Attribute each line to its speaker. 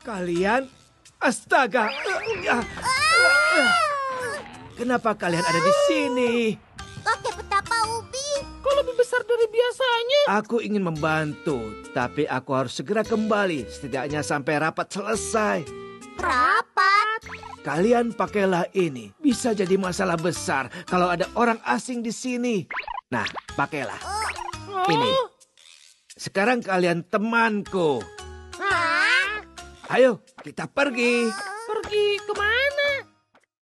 Speaker 1: Kalian? Astaga. Kenapa kalian ada di sini?
Speaker 2: Pakai petapa ubi.
Speaker 3: Kok lebih besar dari biasanya?
Speaker 1: Aku ingin membantu, tapi aku harus segera kembali. Setidaknya sampai rapat selesai.
Speaker 2: Rapat.
Speaker 1: Kalian pakailah ini. Bisa jadi masalah besar kalau ada orang asing di sini. Nah, pakailah. Ini. Sekarang kalian temanku.
Speaker 2: Hah?
Speaker 1: Ayo, kita pergi.
Speaker 3: Pergi kemana?